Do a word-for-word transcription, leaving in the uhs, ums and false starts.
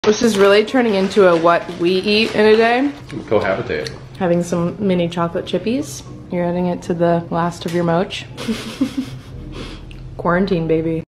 This is really turning into a what we eat in a day. Cohabitate. Having some mini chocolate chippies. You're adding it to the last of your moch. Quarantine, baby.